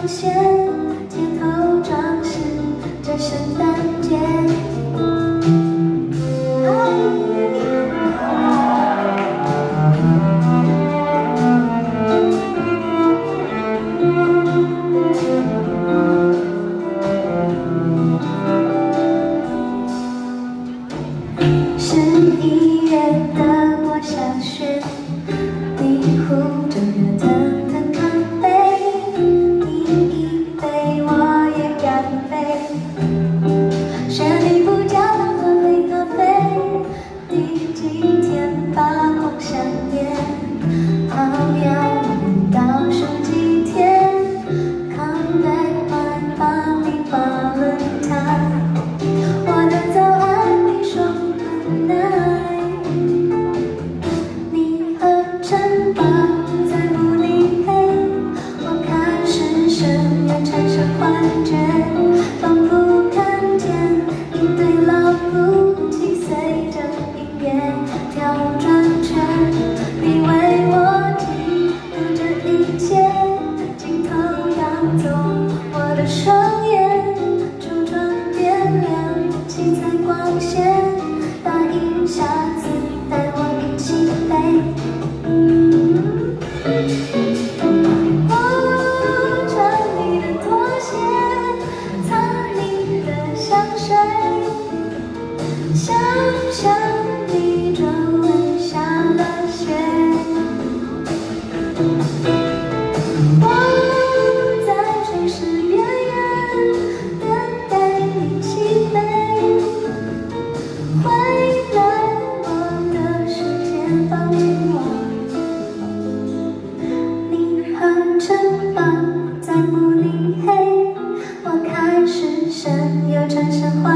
线，街头装饰着圣诞节。11月的过小雪，你呼着热腾腾咖啡，你一杯我也干杯，雪里不加糖和黑咖啡，第几天发光香烟，好遥远倒数几天 ，Come back my funny Valentine， 我的早安你说很难。 城堡在慕尼黑，我开始深夜产生幻觉，仿佛看见一对老夫妻随着音乐跳转圈。你为我记录着一切，镜头要走我的双眼，橱窗点亮七彩光线，答应下次带我一起飞。 我穿你的拖鞋，擦你的香水，想象你周围下了雪。我在城市边缘等待你起飞，回来我的世界抱紧我。 城堡在慕尼黑，我开始深又产生